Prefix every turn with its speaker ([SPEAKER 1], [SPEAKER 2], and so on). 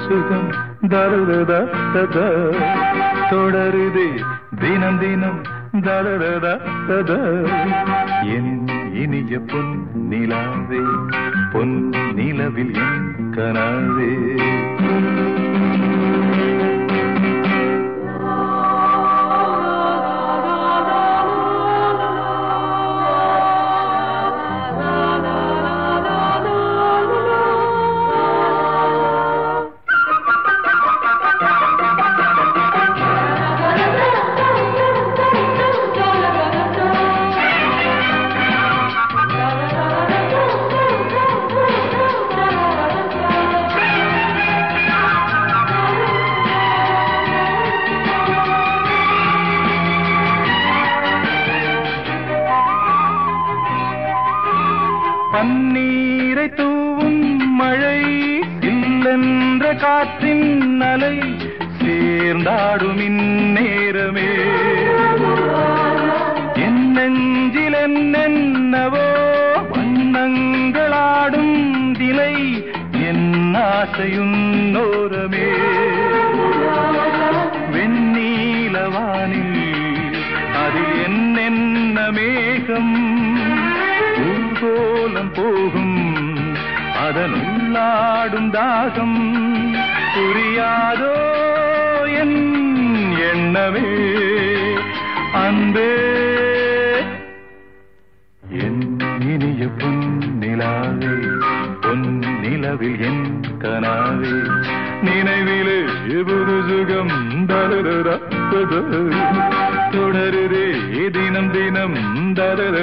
[SPEAKER 1] சுகம் தரதா தொடருதே தினம் தினம் தரதா என் இனிய பொன் நிலாவே பொன் நிலவில் என் கனாவே பன்னீரை தூவும் மழை இல்லென்ற காற்றின் அலை சேர்ந்தாடும் இந்நேரமே என் நெஞ்சில் என்னென்னவோ வண்ணங்களாடும் திலை என் ஆசையும் நோரமே வெண்ணீலவானில் அதில் என்னென்ன மேகம் ஊர்கோலம் போகும் அதனுள்ளாடும் தாகம் புரியாதோ என் எண்ணமே அன்பே என் இனிய பொன்னிலாவே பொன் நிலவில் என் கனாவே நினைவிலே புது சுகம் தொடருதே தினம் தினம்